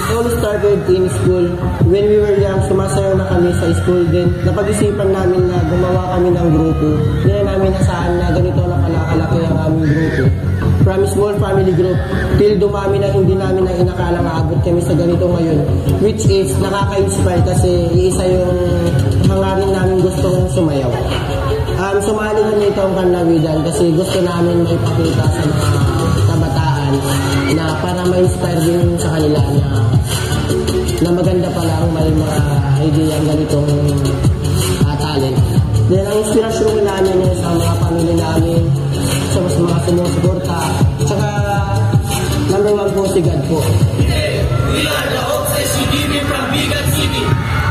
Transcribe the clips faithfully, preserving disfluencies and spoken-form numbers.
all started in school. When we were young, sumasayaw na kami sa school din. Napag-isipan namin na gumawa kami ng grupo. Hindi na namin nasaan na ganito na palakalaki ang aming grupo. From small family group, till dumami na hindi namin na inakalang aabot kami sa ganito ngayon. Which is nakaka-inspire kasi iisa yung hangarin namin gustong sumayaw. Um, sumali kami itong kanawidan kasi gusto namin maipakita sa mga kabataan na para ma-inspire din sa kanila na, na maganda pala ang may mga idea ang ganitong uh, talent. Then ang inspirasyon namin yun sa mga pamilya namin, sa mas mga sumusuporta, tsaka number one po si God po. We are the Obs Sgdb from Bigat City.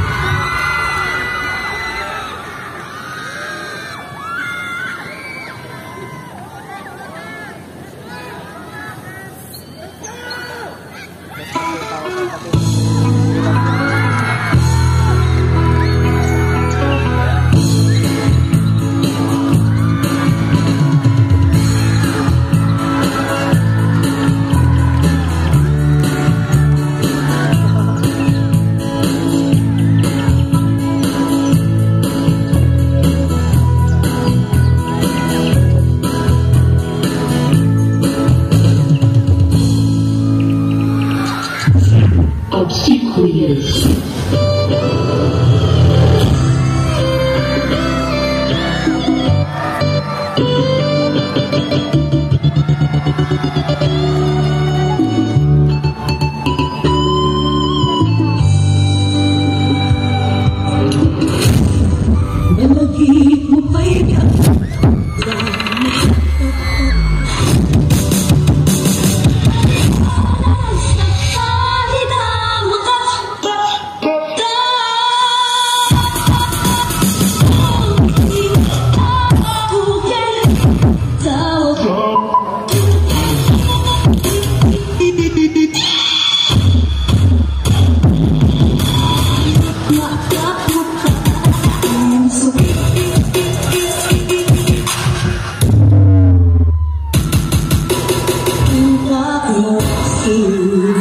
Obsequious. Nalagit mo pa'y you.